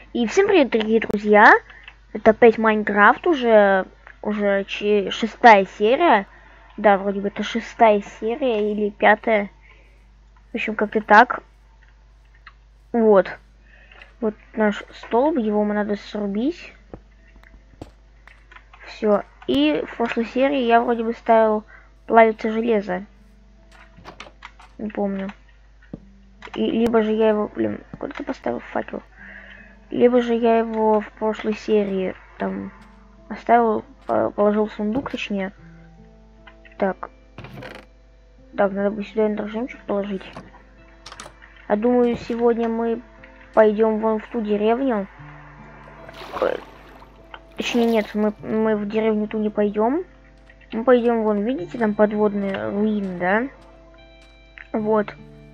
И всем привет, дорогие друзья! Это опять Майнкрафт, уже шестая серия. Да, вроде бы это шестая серия или пятая. В общем, как-то так. Вот. Вот наш столб, его надо срубить. Все. И в прошлой серии я вроде бы ставил плавиться железо. Не помню. И либо же я его... Блин, куда ты поставил факел? Либо же я его в прошлой серии там оставил, положил в сундук, точнее. Так. Так, надо бы сюда эндержемчик положить. А думаю, сегодня мы пойдем вон в ту деревню. Точнее, нет, мы в деревню ту не пойдем. Мы пойдем вон, видите, там подводные руины, да? Вот.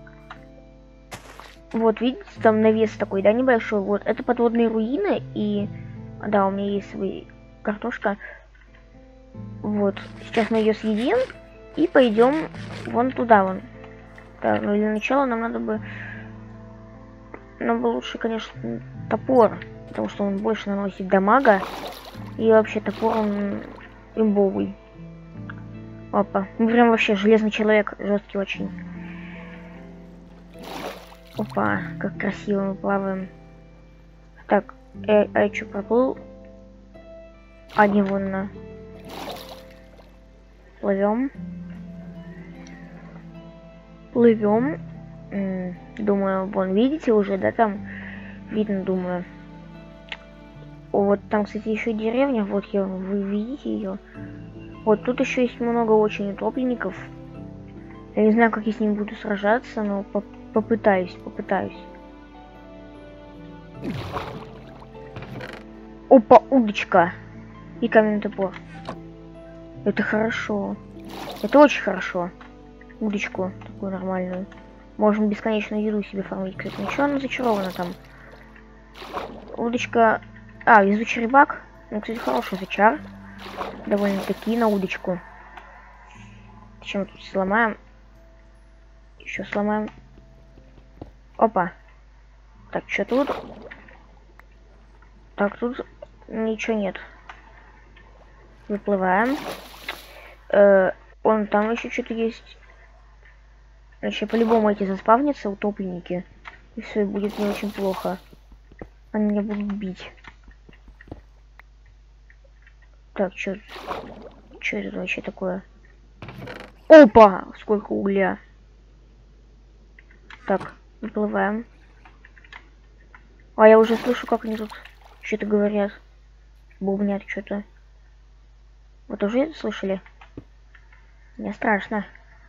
Вот, видите, там навес такой, да, небольшой. Вот, это подводные руины, и... Да, у меня есть своя картошка. Вот, сейчас мы ее съедим, и пойдем вон туда, вон. Так, ну для начала нам надо бы... Нам бы лучше, конечно, топор, потому что он больше наносит дамага. И вообще топор, он имбовый. Опа, ну прям вообще железный человек, жесткий очень. Опа, как красиво мы плаваем. Так, я что, проплыл? А, не вон на. Плывем. Плывем. Думаю, вон, видите уже, да, там видно, думаю. О, вот там, кстати, еще деревня, вот вы видите ее. Вот тут еще есть много очень утопленников. Я не знаю, как я с ними буду сражаться, но попытаюсь. Опа, удочка. И каменный топор. Это хорошо. Это очень хорошо. Удочку такую нормальную. Можем бесконечную еду себе фармить. Кстати, ничего, она зачарована там. Удочка... А, везучий рыбак. Ну, кстати, хороший зачар. Довольно-таки на удочку. Чем тут сломаем? Еще сломаем. Опа. Так, что тут? Так, тут ничего нет. Выплываем. Он там еще что-то есть. Значит, по-любому эти заспавнятся, утопленники. И все, и будет не очень плохо. Они меня будут бить. Так, что это вообще такое? Опа! Сколько угля. Так, выплываем. А я уже слышу, как они тут что-то говорят. Бубнят что-то. Вы тоже это слышали? Мне страшно.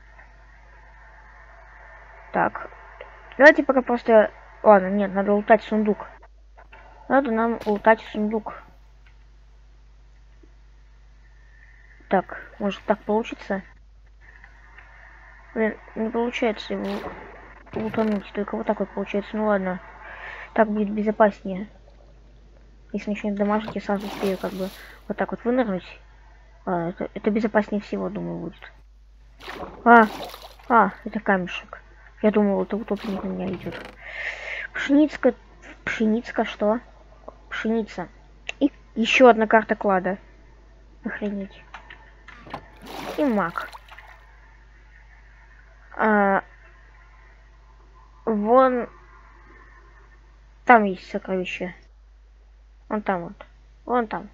Так. Давайте пока просто... Ладно, нет, надо лутать сундук. Надо нам лутать сундук. Так, может так получится? Блин, не получается его лутануть. Только вот так вот получается. Ну ладно. Так будет безопаснее. Если начнет дамажить, я сразу успею как бы вот так вот вынырнуть. Это безопаснее всего, думаю, будет. Это камешек. Я думал, это утопленник на меня идет. Пшеницка, что? Пшеница. И еще одна карта клада. Охренеть. И маг. Вон там есть сокровище. Вон там вот. Вон там.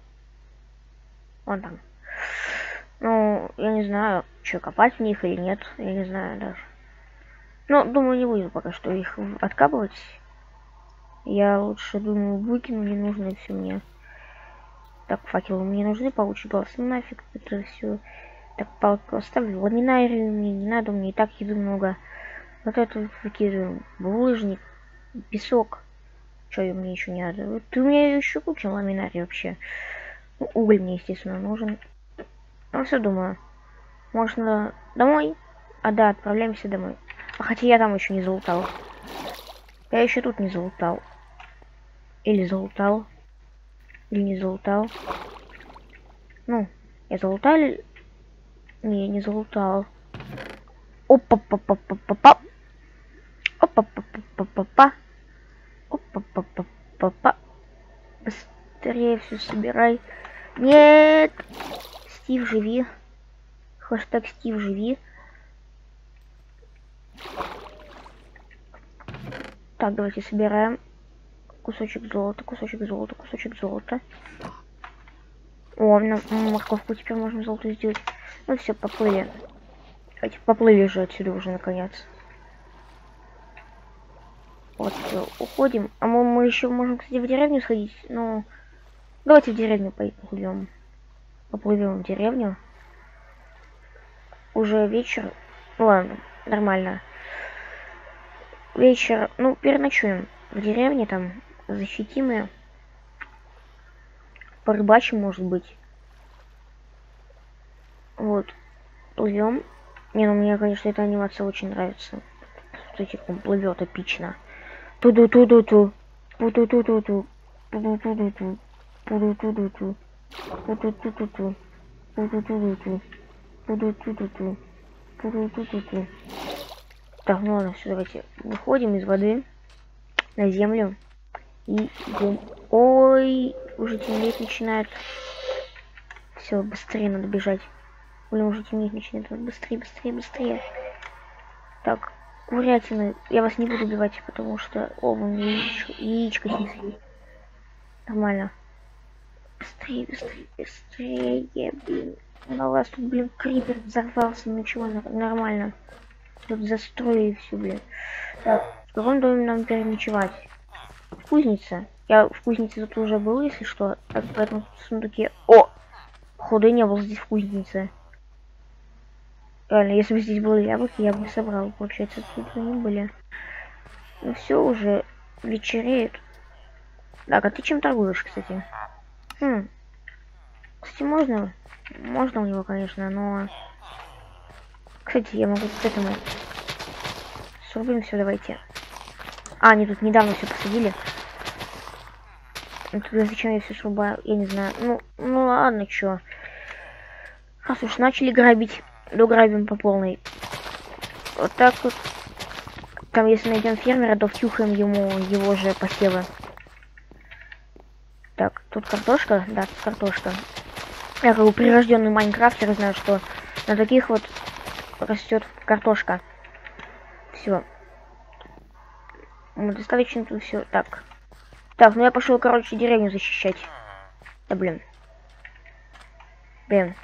Ну, я не знаю, что копать в них или нет. Я не знаю даже. Но, думаю, не буду пока что их откапывать. Я лучше, думаю, выкину ненужное все мне. Так, факелы мне нужны, получше глаз. Ну нафиг это все. Так, палку оставлю. Ламинарию мне не надо, мне и так еды много. Вот это выкидываем. Булыжник, песок. Что мне еще не надо? Вот у меня еще куча ламинарий вообще. Ну, уголь мне, естественно, нужен. Ну, все думаю. Можно домой? А, да, отправляемся домой. А хотя я там еще не залутал. Я еще тут не залутал. Или залутал. Или не залутал. Ну, я залутал или... Не, не залутал. Опа-па-па-па-па-па. Опа-па-па-па-па-па. Опа-па-па-па-па. быстрее все собирай. Нет! Стив, живи. Хэштег Стив, живи. Так, давайте собираем. Кусочек золота, кусочек золота, кусочек золота. О, на морковку теперь можем золото сделать. Ну все, поплыли. Давайте, поплыли же отсюда уже наконец. Вот, все, уходим. А мы еще можем, кстати, в деревню сходить. Ну, давайте в деревню поплывем. Поплывем в деревню. Уже вечер. Ладно, нормально. Вечер. Ну, переночуем в деревне, там защитим ее. Порыбачим, может быть. Вот. Плывем. Не, ну мне, конечно, эта анимация очень нравится. Смотрите, как он плывет эпично. Ту-ду-ту-ду-ту. Ту-ду-ту-ду-ту. Ту-ду-ту-ду-ту. Ту-ду-ту-ду-ту. Ту-ду-ту-ду-ту. Ту-ду-ту-ду-ту. Ту-ду-ту-ду-ту. Ту-ду-ту-ду-ту. Так, ну ладно, все, давайте выходим из воды на землю и идем. Ой, уже темнеть начинает. Все, быстрее надо бежать. Блин, уже темнеть начинает. Быстрее, быстрее, быстрее. Так, курятины. Я вас не буду убивать, потому что... О, вон яичко снесли. Нормально. Быстрее, быстрее, быстрее, блин. На вас тут, блин, крипер взорвался. Ну чего, нормально. Тут застроили все, блин. Так, в каком доме нам переночевать? В кузнице. Я в кузнице тут уже был, если что. Так, поэтому в сундуке... О! Походу, не был здесь в кузнице. Реально, если бы здесь были яблоки, я бы собрал. Получается, тут они были. Ну все, уже вечереет. Так, а ты чем торгуешь, кстати? Кстати, можно? Можно у него, конечно, но... Кстати, я могу к этому... Срубим все, давайте. А, они тут недавно все посадили. Ну, тогда зачем я все срубаю? Я не знаю. Ну ладно, чё. Раз уж начали грабить, дограбим по полной. Вот так вот. Там, если найдем фермера, то втюхаем ему его же посевы. Так, тут картошка. Да, тут картошка. Я как бы прирожденный майнкрафтер знаю, что на таких вот растет картошка. Все. Мы достаточно тут все. Так. Так, ну я пошел, короче, деревню защищать. Да блин. Блин.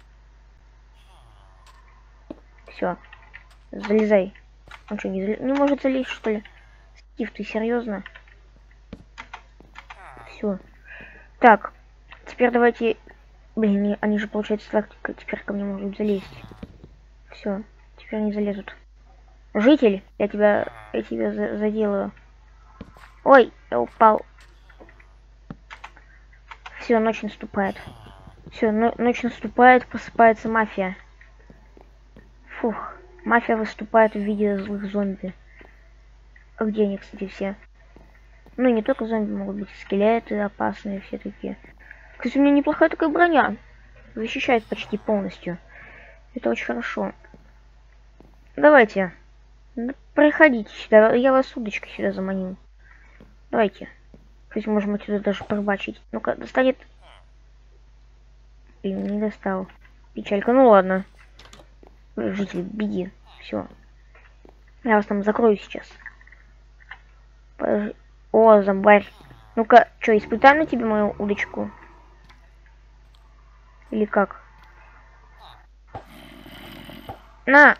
Все. Залезай. Он что, не может залезть, что ли? Стив, ты серьезно? Все. Так. Теперь давайте. Блин, они же, получается, так теперь ко мне могут залезть. Все. Теперь не залезут. Житель, я тебя заделаю. Ой, я упал. Все, ночь наступает. Все, ночь наступает, просыпается мафия. Фух, мафия выступает в виде злых зомби. А где они, кстати, все? Ну, не только зомби, могут быть скелеты опасные, все такие. Кстати, у меня неплохая такая броня. Защищает почти полностью. Это очень хорошо. Давайте. Проходите сюда. Я вас удочкой сюда заманил. Давайте. Кстати, можем отсюда даже порыбачить. Ну-ка, достанет. Блин, не достал. Печалька. Ну ладно. Житель, беги. Все. Я вас там закрою сейчас. О, зомбарь. Ну-ка, что, испытай на тебе мою удочку? Или как? На!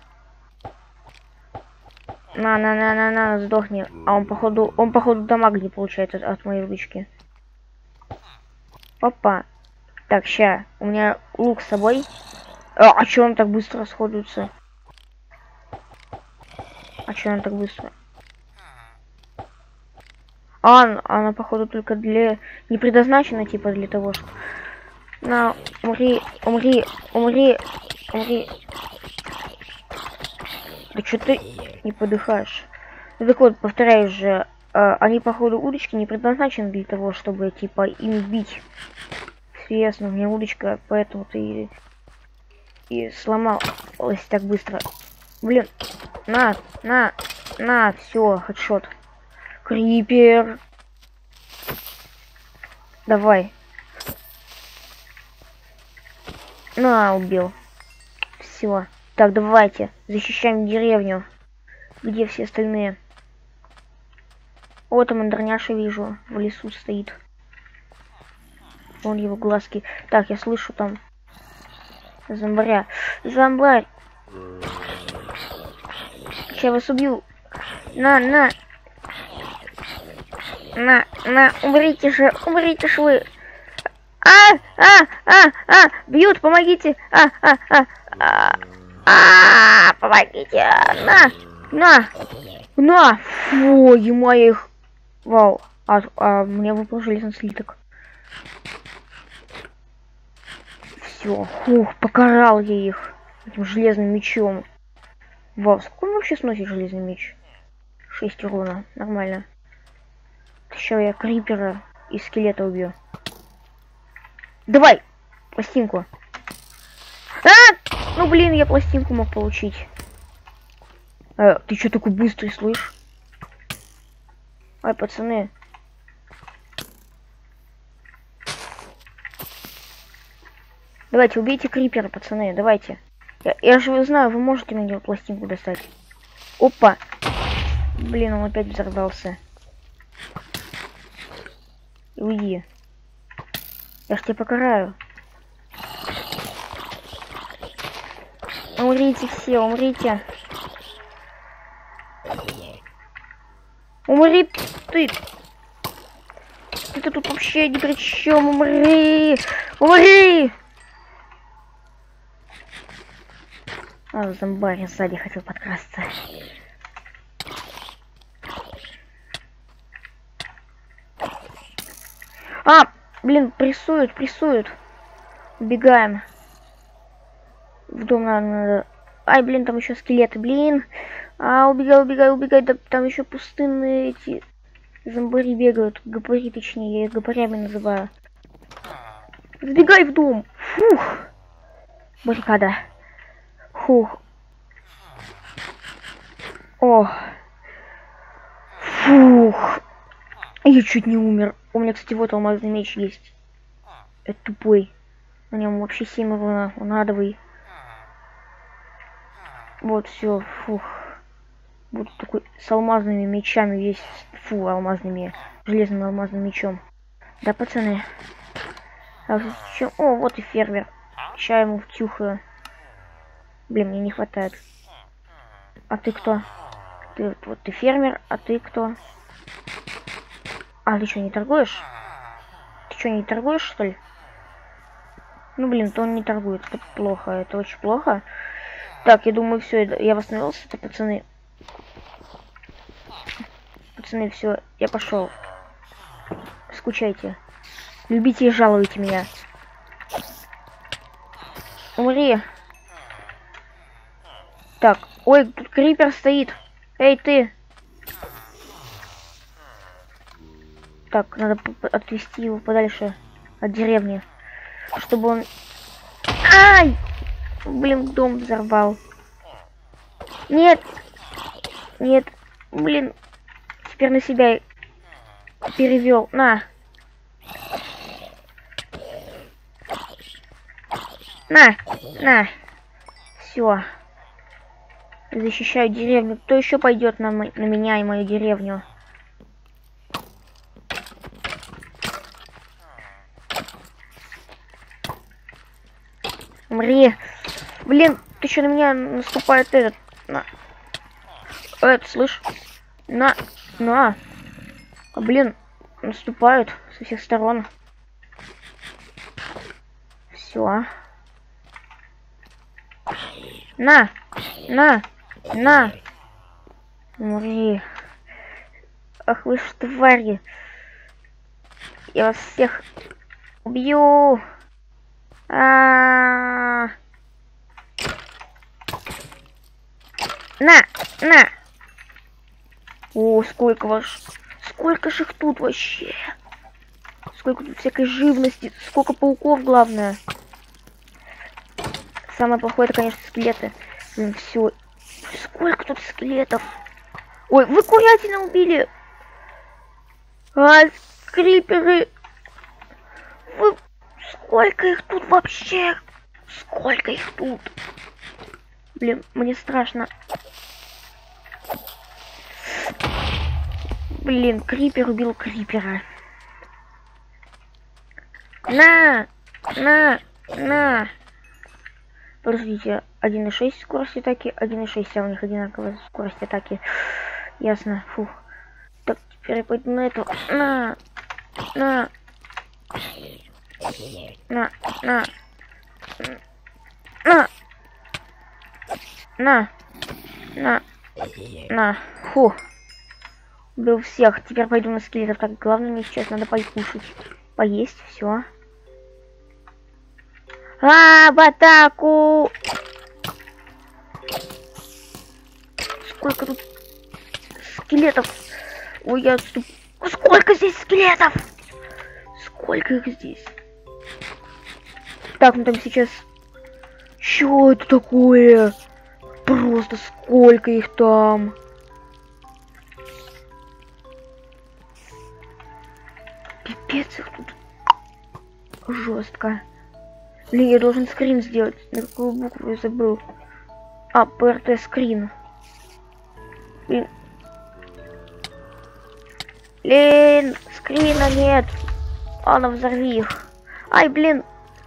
На, сдохни. А он походу дамаг не получает от моей удочки. Опа. Так, ща. У меня лук с собой. А чё он так быстро расходуется? А чё он так быстро? Она походу только для... Не предназначена, типа, для того, что... На, умри. Да что ты не подыхаешь? Ну, так вот, повторяю же, они, походу, удочки не предназначены для того, чтобы, типа, им бить. Все ясно, у меня удочка, поэтому ты и сломалась так быстро. Блин, на, все, хедшот. Крипер. Давай. На, убил. Все. Так, давайте. Защищаем деревню. Где все остальные? Вот там Андерняша вижу. В лесу стоит. Вон его глазки. Так, я слышу там зомбаря. Зомбарь! Сейчас вас убью. На, умрите же вы. Бьют, помогите. Помогите. На. Фу, ему я их. Вау. Мне выпал железный слиток. Все. Фух, покарал я их этим железным мечом. Вау, сколько он вообще сносит железный меч? 6 урона. Нормально. Сейчас я крипера и скелета убью. Давай! Пластинку. Ну блин, я пластинку мог получить. Ты что такой быстрый, слышь? Ай, пацаны. Давайте, убейте крипера, пацаны, давайте. Я же знаю, вы можете мне пластинку достать. Опа! Блин, он опять взорвался. Уйди. Я ж тебя покараю. Умрите все, умрите. Умри ты. Ты тут вообще ни при чем. Умри. Умри. Зомбарь сзади хотел подкрасться. Блин, прессуют. Убегаем. В дом надо. Ай, блин, там еще скелеты, блин. Убегай. Да, там еще пустынные эти зомбари бегают. Гопари, точнее, я их гопарями называю. Сбегай в дом. Фух. Баррикада. Фух. О. Фух. Я чуть не умер. У меня, кстати, вот алмазный меч есть. Это тупой. На нем вообще 7 урона. Он адовый. Вот, все. Фух. Вот такой с алмазными мечами весь. Фу, алмазными. Железным алмазным мечом. Да, пацаны. О, вот и фермер. Сейчас ему втюхаю. Блин, мне не хватает. А ты кто? Ты фермер, а ты кто? Ты что, не торгуешь? Ты что, не торгуешь, что ли? Ну, блин, то он не торгует. Это плохо, это очень плохо. Так, я думаю, все, я восстановился, это пацаны. Пацаны, все, я пошел. Скучайте. Любите и жалуйте меня. Умри. Так, ой, тут крипер стоит. Эй, ты. Так, надо отвести его подальше от деревни, чтобы он... Ай! Блин, дом взорвал. Нет! Блин. Теперь на себя перевел. На! Все. Защищаю деревню. Кто еще пойдет на меня и мою деревню? Умри. Блин, ты что на меня наступает этот? Это, слышь? Блин, наступают со всех сторон. Все. Умри. Ах вы ж твари. Я вас всех убью. На. О, сколько же их тут вообще. Сколько тут всякой живности. Сколько пауков, главное. Самое плохое, это, конечно, скелеты. Блин, все. Сколько тут скелетов. Ой, вы курятина убили. Криперы. Сколько их тут вообще? Сколько их тут? Блин, мне страшно. Блин, крипер убил крипера. На! На! Подождите, 1.6 скорость атаки, 1.6, а у них одинаковая скорость атаки. Ясно, фух. Так, теперь я пойду на эту. На! На! На! На! На! На! На! На! Фу! Убил всех. Теперь пойду на скелетов. Так, главное мне сейчас надо покушать. Поесть, все. В атаку! Сколько тут скелетов? Ой, я тут... Сколько здесь скелетов? Сколько их здесь? Так, ну там сейчас... Чё это такое? Просто сколько их там? Пипец их тут. Жестко. Блин, я должен скрин сделать. На какую букву я забыл? А, ПРТ скрин. Блин. Блин, скрина нет. Ладно, взорви их. Ай, блин.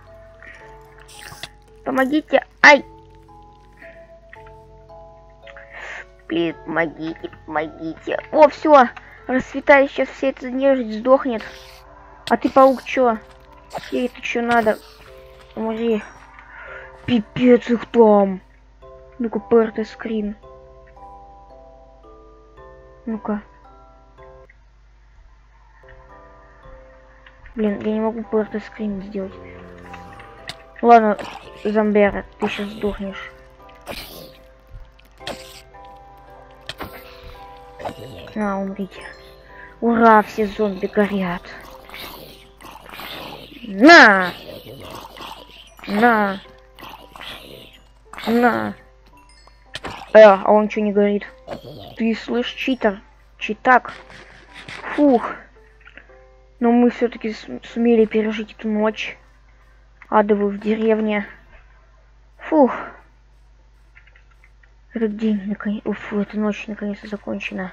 Помогите. Ай. Блин, помогите, помогите. О, все. Расцветай, сейчас вся эта нежить сдохнет. А ты, паук, чё? Ей это чё надо? Умри. Пипец их там. Ну-ка, ПРТ скрин. Ну-ка. Блин, я не могу ПРТ скрин сделать. Ладно, зомбера, ты сейчас сдохнешь. На, умрите. Ура, все зомби горят. На! На! На! А он что не говорит? Ты слышь, читер? Читак? Фух. Но мы все-таки сумели пережить эту ночь. Адовую в деревне. Фух. Этот день, наконец... Уф, эта ночь наконец-то закончена.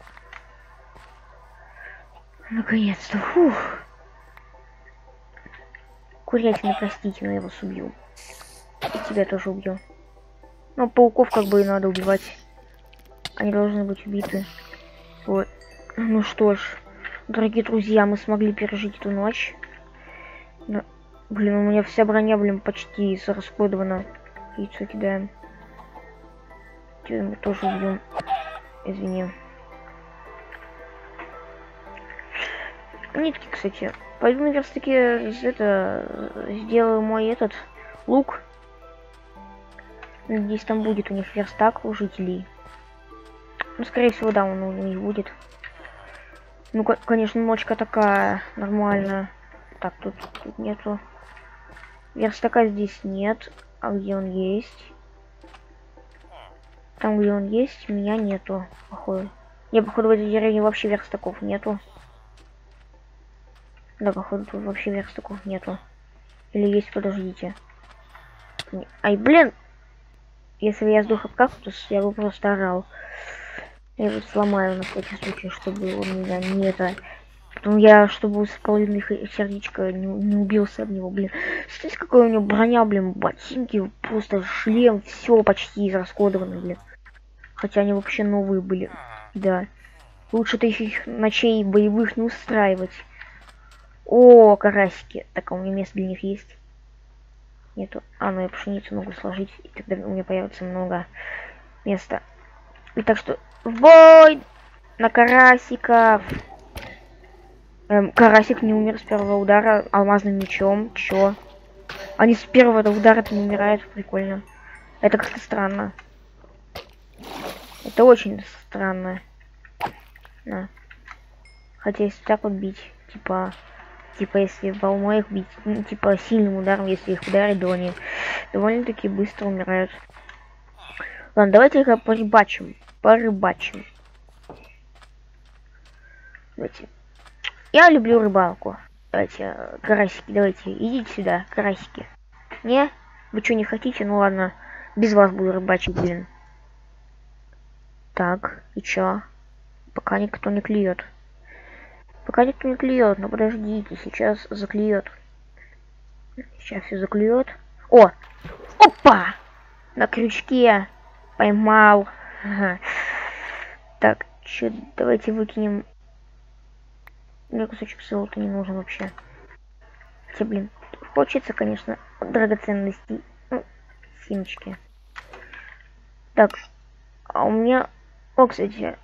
Наконец-то, фух. Курятина, простите, но я вас убью. И тебя тоже убью. Но пауков как бы и надо убивать. Они должны быть убиты. Вот. Ну что ж, дорогие друзья, мы смогли пережить эту ночь. Но, блин, у меня вся броня, блин, почти израсходована. Яйцо кидаем. Тебя мы тоже убьем. Извини. Нитки, кстати. Пойду на верстаке сделаю мой этот лук. Надеюсь, там будет у них верстак у жителей. Ну, скорее всего, да, он у них будет. Ну, конечно, ночка такая нормальная. Так, тут нету. Верстака здесь нет. А где он есть? Там, где он есть, меня нету, походу. Не, походу, в этой деревне вообще верстаков нету. Да, походу, тут вообще верстаков нету. Или есть, подождите. Ай, блин! Если я сдох от кактус, я бы просто орал. Я его сломаю на всякий случай, чтобы он меня не это... Потом я, чтобы с половиной сердечка не убился об него, блин. Смотрите, какая у него броня, блин, ботинки, просто шлем, все почти израсходовано, блин. Хотя они вообще новые были, да. Лучше таких ночей боевых не устраивать. О, карасики. Так, а у меня место для них есть? Нету. А, ну я пшеницу могу сложить, и тогда у меня появится много места. И так что в бой на карасиков. Карасик не умер с первого удара алмазным мечом. Чё? Они с первого удара-то не умирают. Прикольно. Это как-то странно. Это очень странно. На. Хотя если так вот бить, типа если волной их бить, ну, типа сильным ударом, если их ударить, то они довольно-таки быстро умирают. Ладно, давайте-ка порыбачим. Порыбачим. Давайте. Я люблю рыбалку. Давайте, карасики, давайте, идите сюда, карасики. Не? Вы что, не хотите? Ну ладно, без вас буду рыбачить, блин. Так, и чё? Пока никто не клюет. Пока никто не клюет, но подождите, сейчас заклюет. Сейчас все заклюет. О! Опа! На крючке. Поймал. Ага. Так, чё, давайте выкинем. Мне кусочек золота не нужен вообще. Хотя, блин, хочется, конечно, драгоценностей. Ну, семечки. Так, а у меня... О, кстати.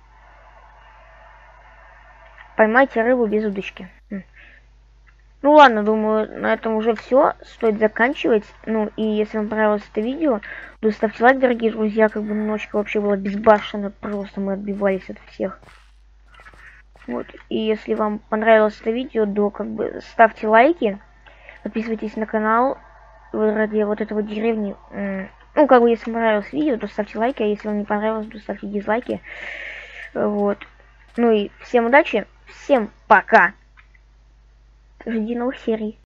Поймайте рыбу без удочки. Ну ладно, думаю, на этом уже все. Стоит заканчивать. Ну и если вам понравилось это видео, то ставьте лайк, дорогие друзья. Как бы ночка вообще была безбашенная. Просто мы отбивались от всех. Вот. И если вам понравилось это видео, то как бы ставьте лайки. Подписывайтесь на канал. Ради вот этого деревни. Ну, как бы, если вам понравилось видео, то ставьте лайки. А если вам не понравилось, то ставьте дизлайки. Вот. Ну и всем удачи. Всем пока. Жди новых серий.